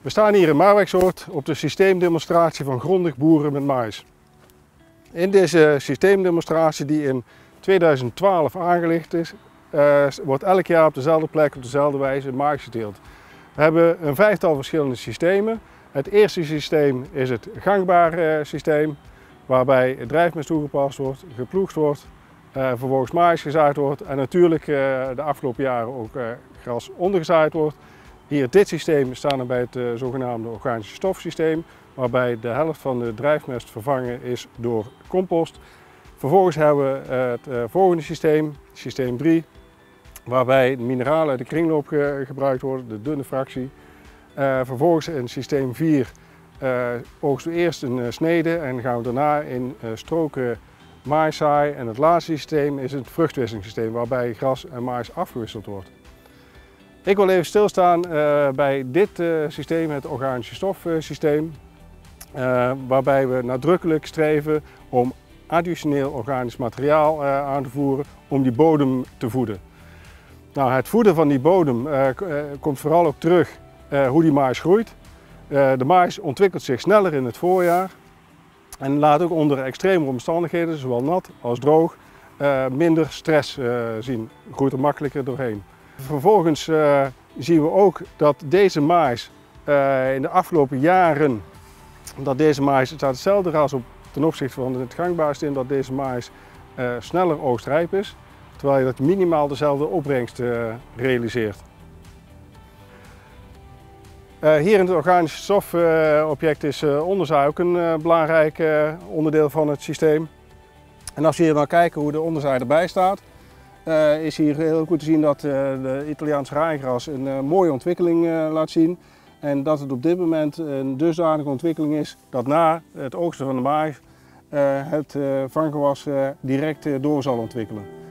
We staan hier in Maarwijksoord op de systeemdemonstratie van Grondig Boeren met Mais. In deze systeemdemonstratie die in 2012 aangelegd is, wordt elk jaar op dezelfde plek op dezelfde wijze mais geteeld. We hebben een vijftal verschillende systemen. Het eerste systeem is het gangbare systeem, waarbij drijfmest toegepast wordt, geploegd wordt, vervolgens mais gezaaid wordt en natuurlijk de afgelopen jaren ook gras ondergezaaid wordt. Hier dit systeem staan we bij het zogenaamde organische stofsysteem, waarbij de helft van de drijfmest vervangen is door compost. Vervolgens hebben we het volgende systeem, systeem 3, waarbij de mineralen uit de kringloop gebruikt worden, de dunne fractie. Vervolgens in systeem 4 oogsten we eerst een snede en gaan we daarna in stroken mais zaaien. En het laatste systeem is het vruchtwisselingssysteem, waarbij gras en mais afgewisseld wordt. Ik wil even stilstaan bij dit systeem, het organische stofsysteem, waarbij we nadrukkelijk streven om additioneel organisch materiaal aan te voeren om die bodem te voeden. Nou, het voeden van die bodem komt vooral ook terug hoe die mais groeit. De mais ontwikkelt zich sneller in het voorjaar en laat ook onder extreme omstandigheden, zowel nat als droog, minder stress zien, groeit er makkelijker doorheen. Vervolgens zien we ook dat deze mais in de afgelopen jaren, het staat hetzelfde ras op ten opzichte van het gangbare systeem, dat deze mais sneller oogstrijp is, terwijl je dat minimaal dezelfde opbrengst realiseert. Hier in het organische stofobject is onderzaai ook een belangrijk onderdeel van het systeem. En als we hier naar kijken hoe de onderzaai erbij staat, is hier heel goed te zien dat de Italiaanse raaigras een mooie ontwikkeling laat zien. En dat het op dit moment een dusdanige ontwikkeling is dat na het oogsten van de mais het vanggewas direct door zal ontwikkelen.